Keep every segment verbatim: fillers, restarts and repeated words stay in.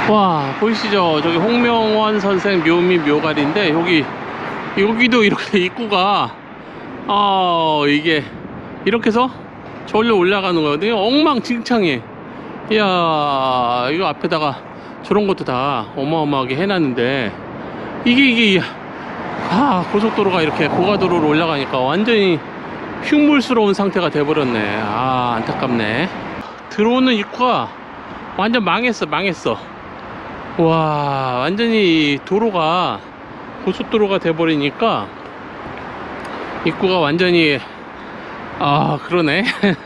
와, 보이시죠? 저기 홍명원 선생 묘미 묘갈인데, 여기 여기도 이렇게 입구가 아 이게 이렇게 해서 저기로 올라가는 거거든요. 엉망진창해. 이야, 이거 앞에다가 저런 것도 다 어마어마하게 해놨는데, 이게 이게 아 고속도로가 이렇게 고가도로로 올라가니까 완전히 흉물스러운 상태가 돼버렸네. 아, 안타깝네. 들어오는 입구가 완전 망했어 망했어. 와, 완전히 도로가 고속도로가 돼버리니까 입구가 완전히 아 그러네.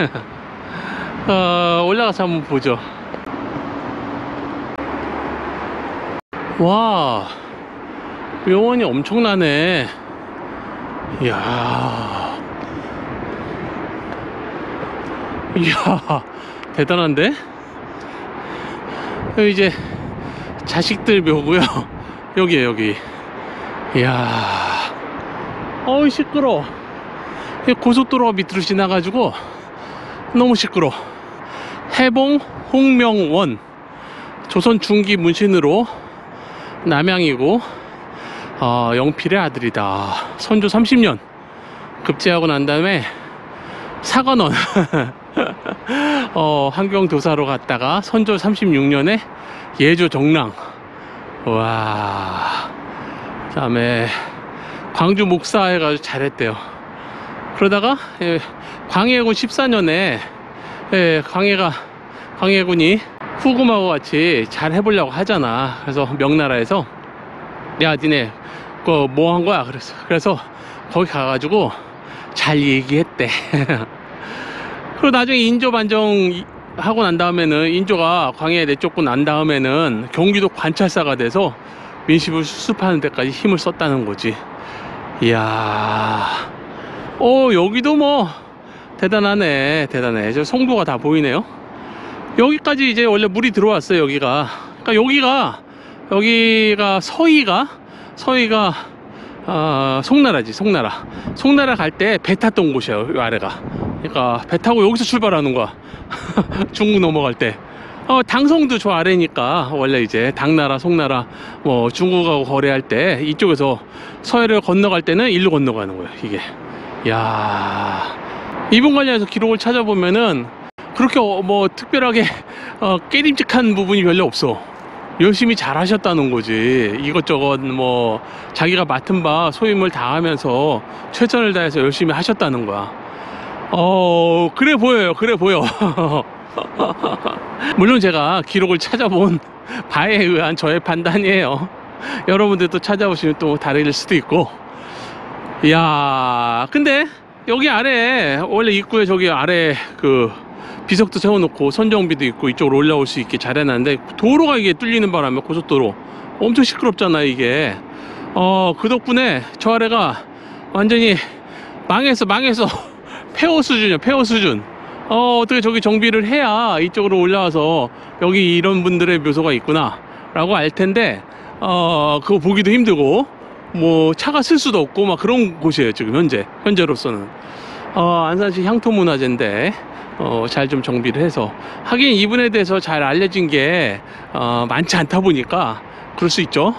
어, 올라가서 한번 보죠. 와, 묘원이 엄청나네. 이야, 이야, 대단한데? 여기 이제 자식들 묘고요. 여기에요, 여기. 이야, 어우 시끄러. 고속도로가 밑으로 지나가지고 너무 시끄러. 해봉 홍명원, 조선 중기 문신으로 남양이고 어, 영필의 아들이다. 선조 삼십 년 급제하고 난 다음에 사관원 어, 환경도사로 갔다가 선조 삼십육 년에 예조 정랑. 와, 그 다음에 광주 목사 해가지고 잘했대요. 그러다가 예, 광해군 십사 년에 예, 광해가 광해군이 후금하고 같이 잘 해보려고 하잖아. 그래서 명나라에서 야 니네 그 뭐 한 거야? 그래서 그래서 거기 가가지고 잘 얘기했대. 그리고 나중에 인조 반정 하고 난 다음에는, 인조가 광해에 내쫓고 난 다음에는 경기도 관찰사가 돼서 민심을 수습하는 데까지 힘을 썼다는 거지. 이야, 어 여기도 뭐 대단하네. 대단해. 저 송도가 다 보이네요. 여기까지 이제 원래 물이 들어왔어요. 여기가, 그러니까 여기가 여기가 서희가 서희가 어, 송나라지. 송나라 송나라 갈 때 배 탔던 곳이에요, 이 아래가. 그러니까 배 타고 여기서 출발하는 거야. 중국 넘어갈 때. 어, 당성도 저 아래니까 원래 이제 당나라, 송나라, 뭐 중국하고 거래할 때 이쪽에서 서해를 건너갈 때는 일로 건너가는 거예요, 이게. 야, 이분 관련해서 기록을 찾아보면은 그렇게 어, 뭐 특별하게 어, 깨림직한 부분이 별로 없어. 열심히 잘 하셨다는 거지. 이것저것 뭐 자기가 맡은 바 소임을 다하면서 최선을 다해서 열심히 하셨다는 거야. 어 그래 보여요. 그래 보여. 물론 제가 기록을 찾아본 바에 의한 저의 판단이에요. 여러분들도 찾아보시면 또 다를 수도 있고. 이야, 근데 여기 아래 원래 입구에 저기 아래 그 비석도 세워놓고 선정비도 있고 이쪽으로 올라올 수 있게 잘 해놨는데, 도로가 이게 뚫리는 바람에 고속도로 엄청 시끄럽잖아 이게. 어 그 덕분에 저 아래가 완전히 망했어 망했어. 폐허 수준이야, 폐허 수준. 어 어떻게 저기 정비를 해야 이쪽으로 올라와서 여기 이런 분들의 묘소가 있구나 라고 알 텐데, 어 그거 보기도 힘들고 뭐 차가 쓸 수도 없고 막 그런 곳이에요 지금 현재 현재로서는. 어 안산시 향토문화재인데 어 잘 좀 정비를 해서, 하긴 이분에 대해서 잘 알려진 게 어 많지 않다 보니까 그럴 수 있죠.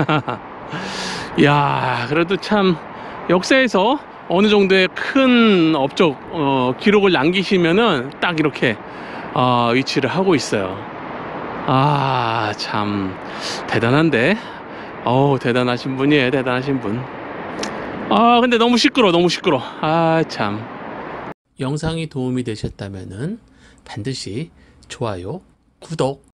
이야, 그래도 참 역사에서 어느 정도의 큰 업적 어, 기록을 남기시면은 딱 이렇게 어, 위치를 하고 있어요. 아, 참 대단한데. 어우, 대단하신 분이에요, 대단하신 분. 아, 근데 너무 시끄러, 너무 시끄러. 아, 참. 영상이 도움이 되셨다면은 반드시 좋아요, 구독